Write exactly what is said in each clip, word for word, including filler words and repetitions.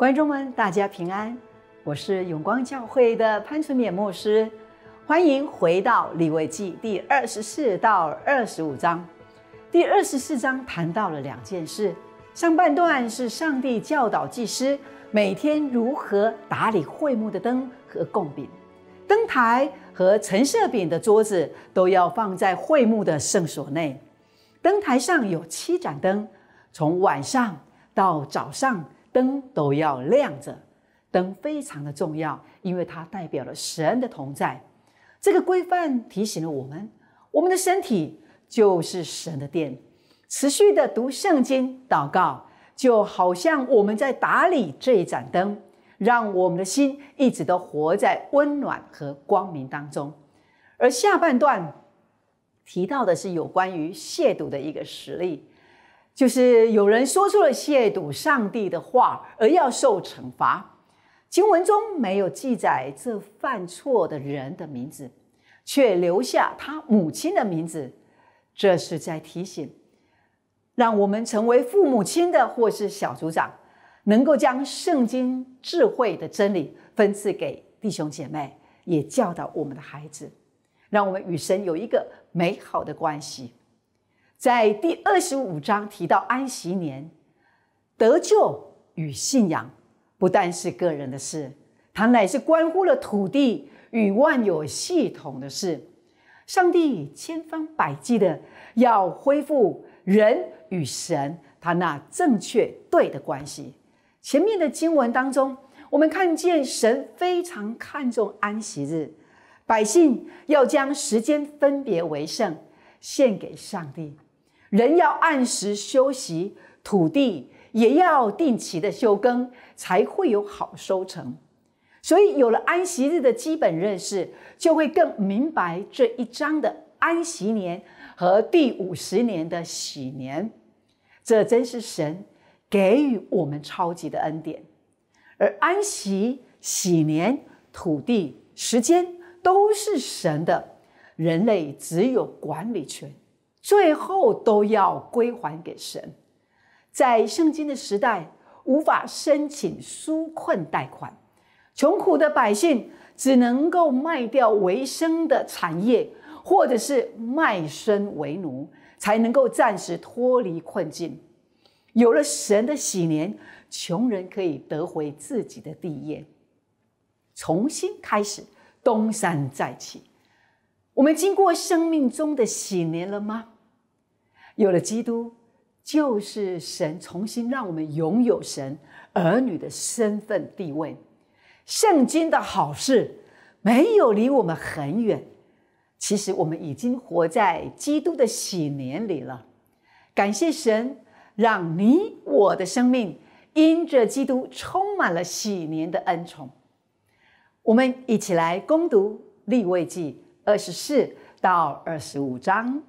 观众们，大家平安，我是永光教会的潘春勉牧师，欢迎回到利未记第二十四到二十五章。第二十四章谈到了两件事，上半段是上帝教导祭司每天如何打理会幕的灯和供饼，灯台和陈设饼的桌子都要放在会幕的圣所内。灯台上有七盏灯，从晚上到早上灯都要亮着。灯非常的重要，因为它代表了神的同在。这个规范提醒了我们，我们的身体就是神的殿。持续的读圣经祷告，就好像我们在打理这一盏灯，让我们的心一直都活在温暖和光明当中。而下半段提到的是有关于亵渎的一个实例，就是有人说出了亵渎上帝的话而要受惩罚。经文中没有记载这犯错的人的名字，却留下他母亲的名字，这是在提醒让我们成为父母亲的或是小组长，能够将圣经智慧的真理分赐给弟兄姐妹，也教导我们的孩子，让我们与神有一个美好的关系。在第二十五章提到安息年，得救与信仰不但是个人的事，它乃是关乎了土地与万有系统的事。上帝千方百计的要恢复人与神他那正确对的关系。前面的经文当中，我们看见神非常看重安息日，百姓要将时间分别为圣，献给上帝。人要按时休息，土地也要定期的休耕，才会有好收成。所以有了安息日的基本认识，就会更明白这一章的安息年和第五十年的喜年。这真是神给予我们超级的恩典。而安息、喜年、土地、时间都是神的，人类只有管理权，最后都要归还给神。在圣经的时代，无法申请纾困贷款，穷苦的百姓只能够卖掉为生的产业，或者是卖身为奴，才能够暂时脱离困境。有了神的喜年，穷人可以得回自己的地业，重新开始，东山再起。我们经过生命中的喜年了吗？有了基督，就是神重新让我们拥有神儿女的身份地位。圣经的好事没有离我们很远，其实我们已经活在基督的喜年里了。感谢神，让你我的生命因着基督充满了喜年的恩宠。我们一起来攻读利未记二十四到二十五章。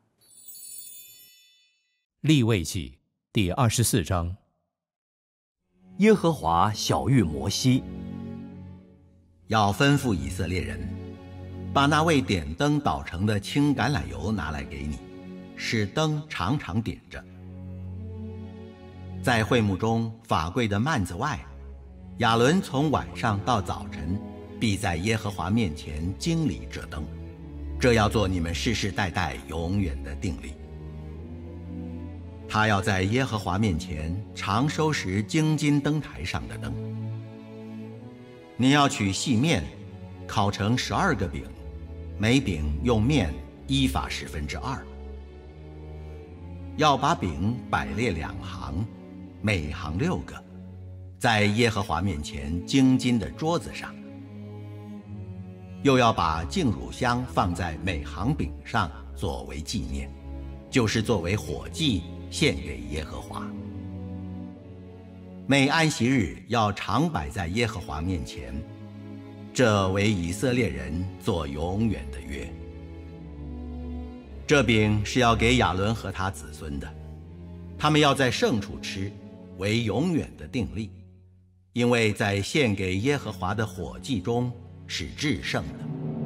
利未记第二十四章。 耶和华晓谕摩西， 要吩咐以色列人，把那为点灯捣成的青橄榄油拿来给你，使灯常常点着。在会幕中法柜的幔子外，亚伦从晚上到早晨，必在耶和华面前经理这灯，这要做你们世世代代永远的定例。他要在耶和华面前常收拾精金灯台上的灯。你要取细面，烤成十二个饼，每饼用面一法十分之二。要把饼摆列两行，每行六个，在耶和华面前精金的桌子上。又要把净乳香放在每行饼上，作为纪念，就是作为火祭献给耶和华。每安息日要常摆在耶和华面前，这为以色列人做永远的约。这饼是要给亚伦和他子孙的，他们要在圣处吃，为永远的定例，因为在献给耶和华的火祭中是至圣的。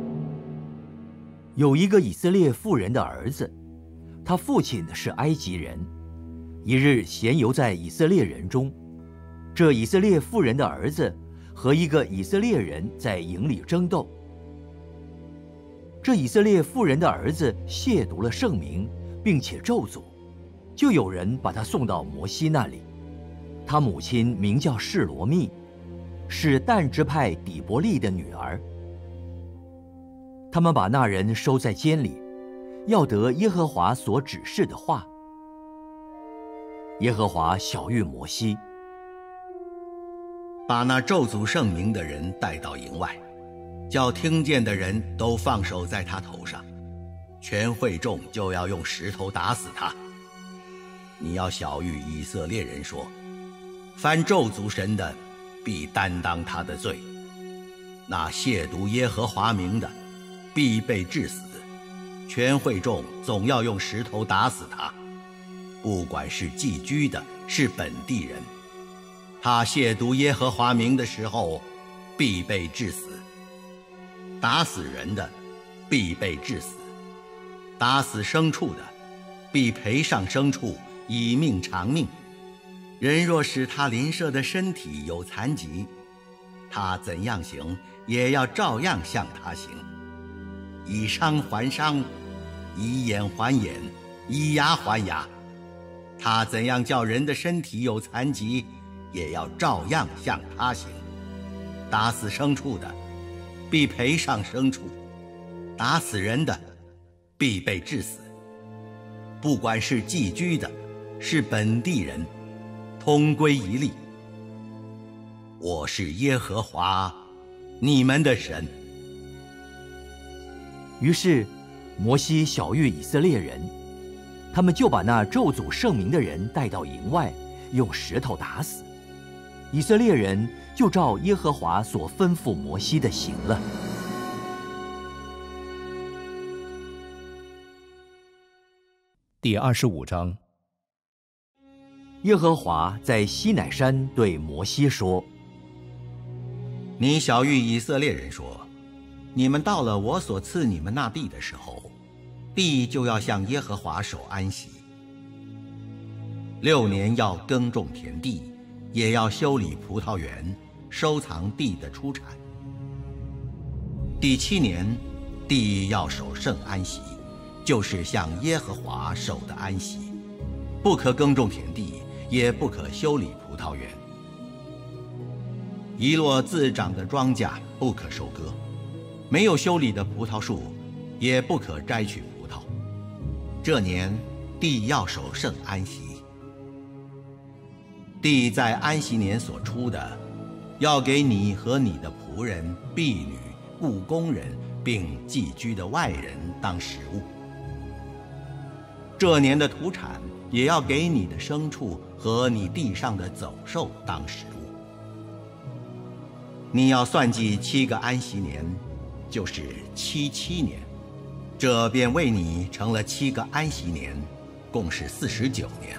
有一个以色列妇人的儿子，他父亲是埃及人，一日闲游在以色列人中， 这以色列妇人的儿子和一个以色列人在营里争斗。这以色列妇人的儿子亵渎了圣名，并且咒诅，就有人把他送到摩西那里。他母亲名叫示罗密，是但支派底伯利的女儿。他们把那人收在监里，要得耶和华所指示的话。耶和华晓谕摩西， 把那咒诅圣名的人带到营外，叫听见的人都放手在他头上，全会众就要用石头打死他。你要晓谕以色列人说，凡咒诅神的，必担当他的罪；那亵渎耶和华名的，必被治死。全会众总要用石头打死他，不管是寄居的，是本地人。他亵渎耶和华名的时候，必被治死。打死人的，必被治死；打死牲畜的，必赔上牲畜，以命偿命。人若使他邻舍的身体有残疾，他怎样行，也要照样向他行。以伤还伤，以眼还眼，以牙还牙。他怎样叫人的身体有残疾，也要照样向他行。打死牲畜的，必赔上牲畜；打死人的，必被治死。不管是寄居的，是本地人，同归一例。我是耶和华，你们的神。 于是摩西晓谕以色列人，他们就把那咒诅圣名的人带到营外，用石头打死。以色列人就照耶和华所吩咐摩西的行了。 第二十五章。 耶和华在西乃山对摩西说： 你晓谕以色列人说，你们到了我所赐你们那地的时候，地就要向耶和华守安息。六年要耕种田地，也要修理葡萄园，收藏地的出产。第七年，地要守圣安息，就是向耶和华守的安息，不可耕种田地，也不可修理葡萄园。一落自长的庄稼不可收割，没有修理的葡萄树也不可摘取葡萄。这年地要守圣安息。地在安息年所出的，要给你和你的仆人、婢女、雇工人，并寄居的外人当食物。这年的土产也要给你的牲畜和你地上的走兽当食物。你要算计七个安息年，就是七七年，这便为你成了七个安息年，共是四十九年。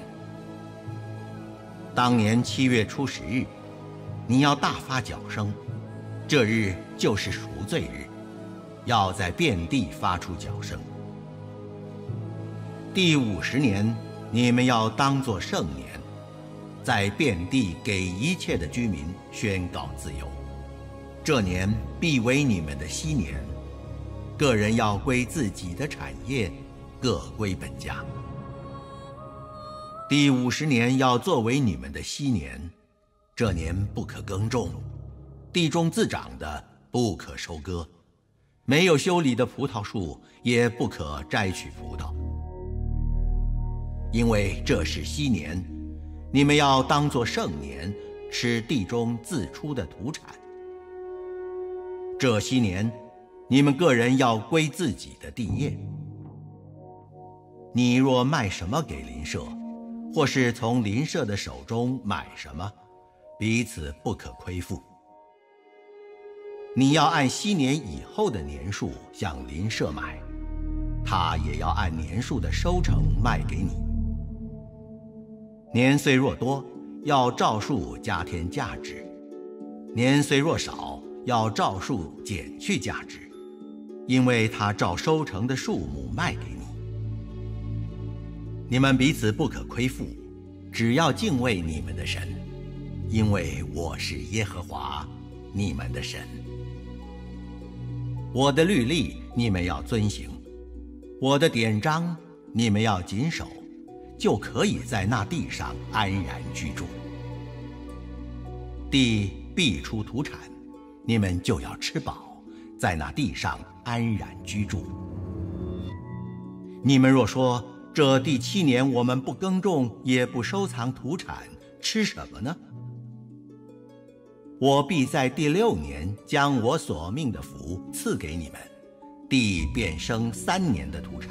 当年七月初十日，你要大发角声，这日就是赎罪日，要在遍地发出角声。第五十年，你们要当作圣年，在遍地给一切的居民宣告自由。这年必为你们的禧年，个人要归自己的产业，各归本家。第五十年要作为你们的禧年，这年不可耕种，地中自长的不可收割，没有修理的葡萄树也不可摘取葡萄。因为这是禧年，你们要当作圣年，吃地中自出的土产。这禧年，你们个人要归自己的地业。你若卖什么给邻舍，或是从邻舍的手中买什么，彼此不可亏负。你要按禧年以后的年数向邻舍买，他也要按年数的收成卖给你。年岁若多，要照数加添价值；年岁若少，要照数减去价值，因为他照收成的数目卖给你。你们彼此不可亏负，只要敬畏你们的神， 因为我是耶和华你们的神。我的律例你们要遵行，我的典章你们要谨守，就可以在那地上安然居住。地必出土产，你们就要吃饱，在那地上安然居住。你们若说，这第七年我们不耕种，也不收藏土产，吃什么呢？我必在第六年将我所命的福赐给你们，地便生三年的土产。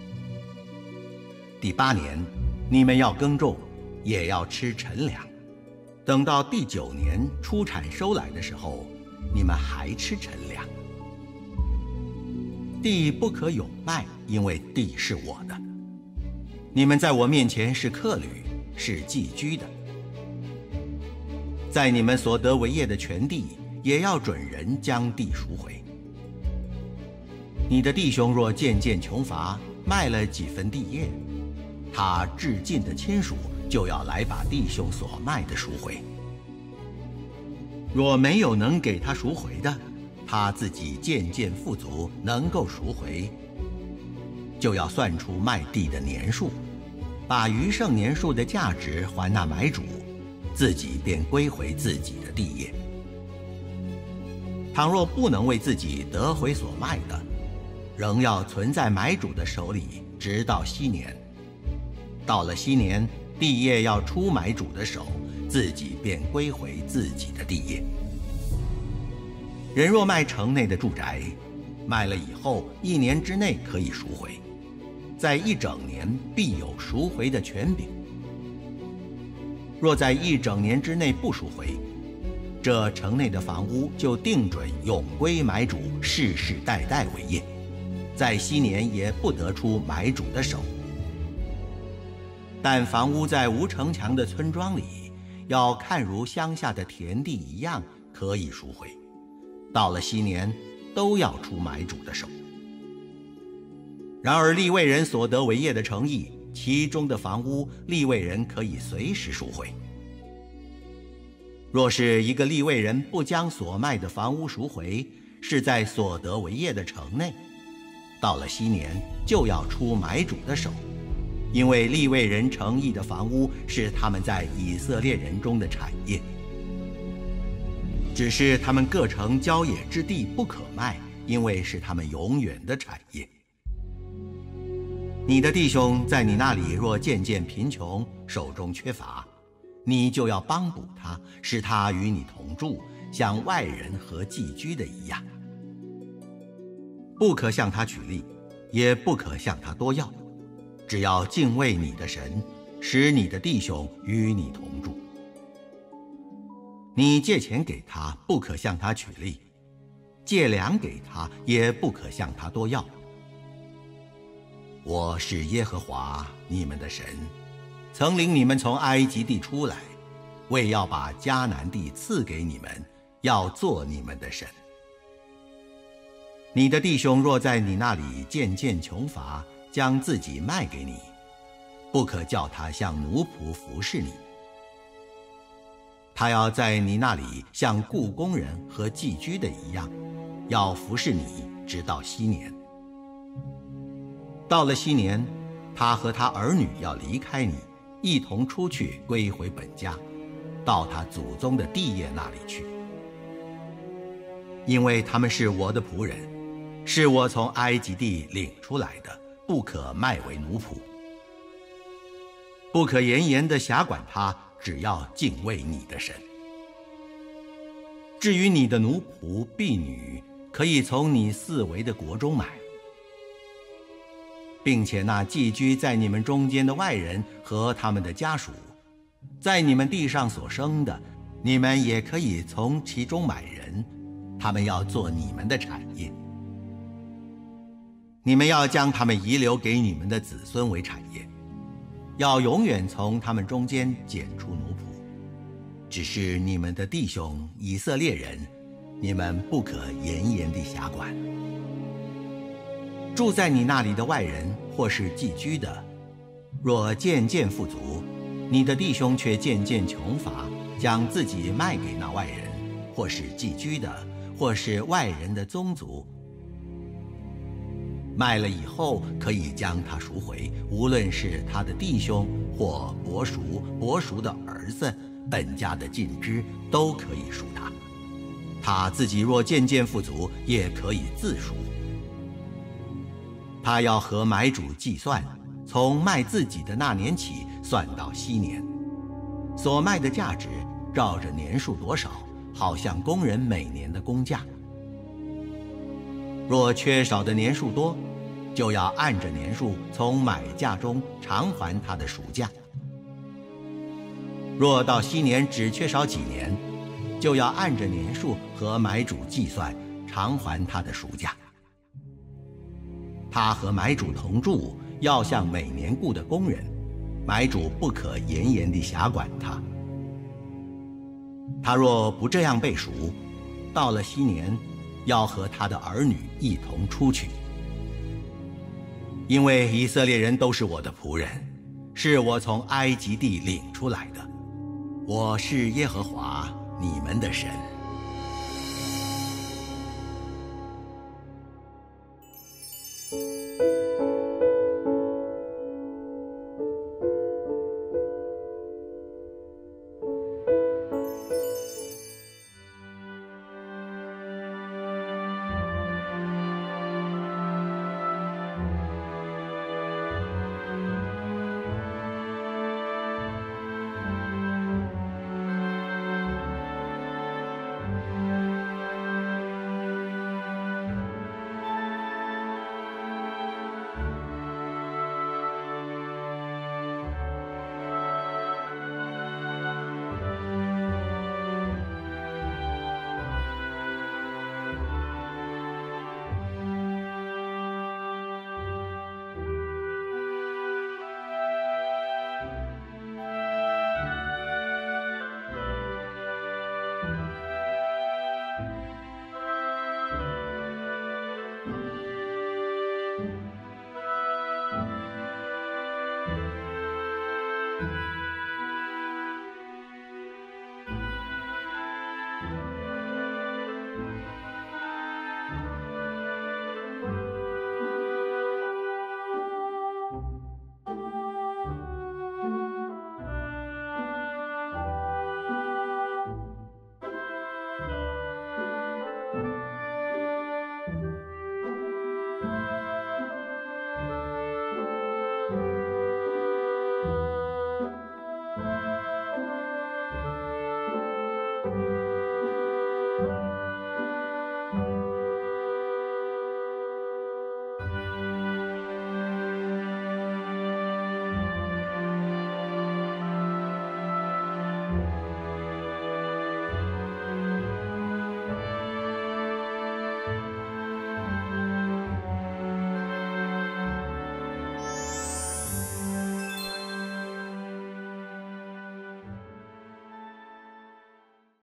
第八年，你们要耕种，也要吃陈粮。等到第九年出产收来的时候，你们还吃陈粮。地不可有卖，因为地是我的。你们在我面前是客旅，是寄居的。在你们所得为业的全地，也要准人将地赎回。你的弟兄若渐渐穷乏，卖了几分地业，他至近的亲属就要来把弟兄所卖的赎回。若没有能给他赎回的，他自己渐渐富足，能够赎回，就要算出卖地的年数，把余剩年数的价值还那买主，自己便归回自己的地业。倘若不能为自己得回所卖的，仍要存在买主的手里，直到禧年。到了禧年，地业要出买主的手，自己便归回自己的地业。人若卖城内的住宅，卖了以后一年之内可以赎回，在一整年必有赎回的权柄。若在一整年之内不赎回，这城内的房屋就定准永归买主，世世代代为业，在禧年也不得出买主的手。但房屋在无城墙的村庄里，要看如乡下的田地一样，可以赎回，到了禧年都要出买主的手。然而利未人所得为业的城邑，其中的房屋，利未人可以随时赎回。若是一个利未人不将所卖的房屋赎回，是在所得为业的城内，到了禧年就要出买主的手，因为利未人城邑的房屋是他们在以色列人中的产业。只是他们各城郊野之地不可卖，因为是他们永远的产业。你的弟兄在你那里若渐渐贫穷，手中缺乏，你就要帮补他，使他与你同住，像外人和寄居的一样。不可向他取利，也不可向他多要，只要敬畏你的神，使你的弟兄与你同住。你借钱给他，不可向他取利；借粮给他，也不可向他多要。我是耶和华你们的神，曾领你们从埃及地出来，为要把迦南地赐给你们，要做你们的神。你的弟兄若在你那里渐渐穷乏，将自己卖给你，不可叫他像奴仆服侍你。他要在你那里像雇工人和寄居的一样，要服侍你直到禧年。到了禧年，他和他儿女要离开你，一同出去归回本家，到他祖宗的地业那里去。因为他们是我的仆人，是我从埃及地领出来的，不可卖为奴仆。不可严严地辖管他，只要敬畏你的神。至于你的奴仆婢女，可以从你四围的国中买，并且那寄居在你们中间的外人和他们的家属，在你们地上所生的，你们也可以从其中买人，他们要做你们的产业。你们要将他们遗留给你们的子孙为产业，要永远从他们中间拣出奴仆。只是你们的弟兄以色列人，你们不可严严地辖管。住在你那里的外人或是寄居的，若渐渐富足，你的弟兄却渐渐穷乏， 将自己卖给那外人，或是寄居的，或是外人的宗族。卖了以后，可以将他赎回，无论是他的弟兄或伯叔、伯叔的儿子，本家的近支，都可以赎他。他自己若渐渐富足，也可以自赎。他要和买主计算，从卖自己的那年起算到昔年，所卖的价值照着年数多少，好像工人每年的工价。若缺少的年数多，就要按着年数从买价中偿还他的赎价。若到昔年只缺少几年，就要按着年数和买主计算，偿还他的赎价。他和买主同住，要像每年雇的工人，买主不可严严地辖管他。他若不这样被赎，到了昔年，要和他的儿女一同出去。因为以色列人都是我的仆人，是我从埃及地领出来的。我是耶和华你们的神。